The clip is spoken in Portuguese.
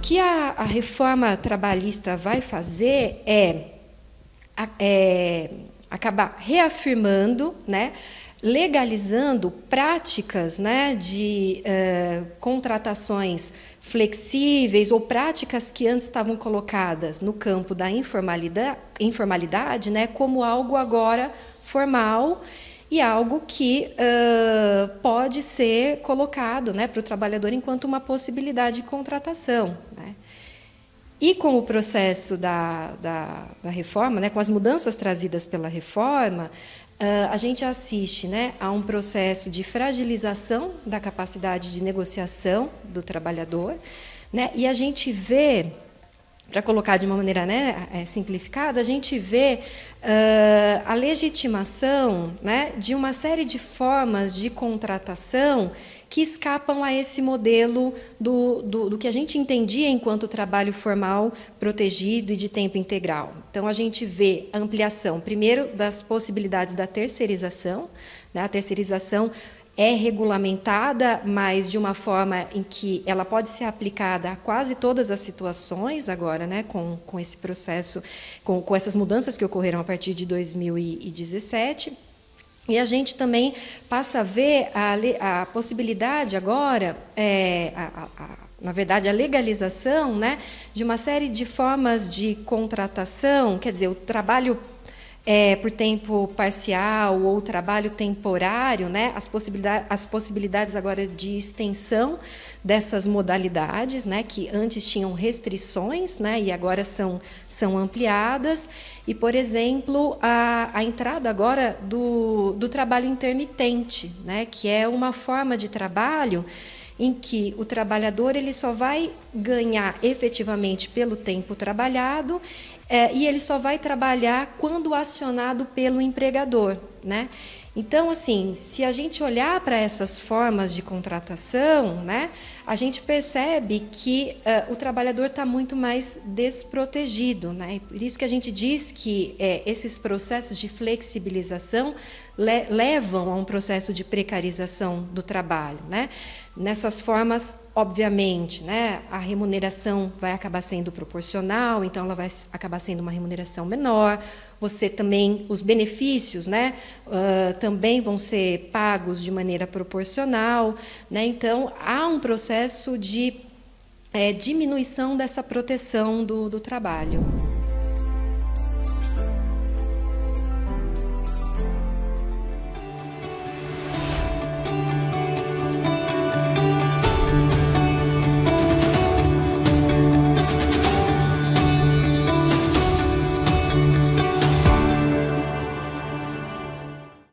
que a reforma trabalhista vai fazer é acabar reafirmando, né, legalizando práticas, né, de contratações flexíveis ou práticas que antes estavam colocadas no campo da informalidade, né, como algo agora formal e algo que pode ser colocado, né, para o trabalhador enquanto uma possibilidade de contratação, né. E com o processo da reforma, né, com as mudanças trazidas pela reforma, a gente assiste, né, a um processo de fragilização da capacidade de negociação do trabalhador, né, e a gente vê, para colocar de uma maneira, né, simplificada, a gente vê a legitimação, né, de uma série de formas de contratação que escapam a esse modelo do que a gente entendia enquanto trabalho formal protegido e de tempo integral. Então, a gente vê a ampliação, primeiro, das possibilidades da terceirização, né? A terceirização é regulamentada, mas de uma forma em que ela pode ser aplicada a quase todas as situações agora, né, com esse processo, com essas mudanças que ocorreram a partir de 2017. E a gente também passa a ver a possibilidade agora, na verdade, a legalização, né, de uma série de formas de contratação, quer dizer, o trabalho por tempo parcial ou trabalho temporário, né, as possibilidades agora de extensão dessas modalidades, né, que antes tinham restrições, né, e agora são ampliadas, e, por exemplo, a entrada agora do trabalho intermitente, né, que é uma forma de trabalho em que o trabalhador ele só vai ganhar efetivamente pelo tempo trabalhado e ele só vai trabalhar quando acionado pelo empregador, né? Então, assim, se a gente olhar para essas formas de contratação, né, a gente percebe que o trabalhador está muito mais desprotegido, né? Por isso que a gente diz que esses processos de flexibilização levam a um processo de precarização do trabalho, né? Nessas formas, obviamente, né, a remuneração vai acabar sendo proporcional, então ela vai acabar sendo uma remuneração menor. Você também, os benefícios, né, também vão ser pagos de maneira proporcional, né? Então há um processo de diminuição dessa proteção do trabalho.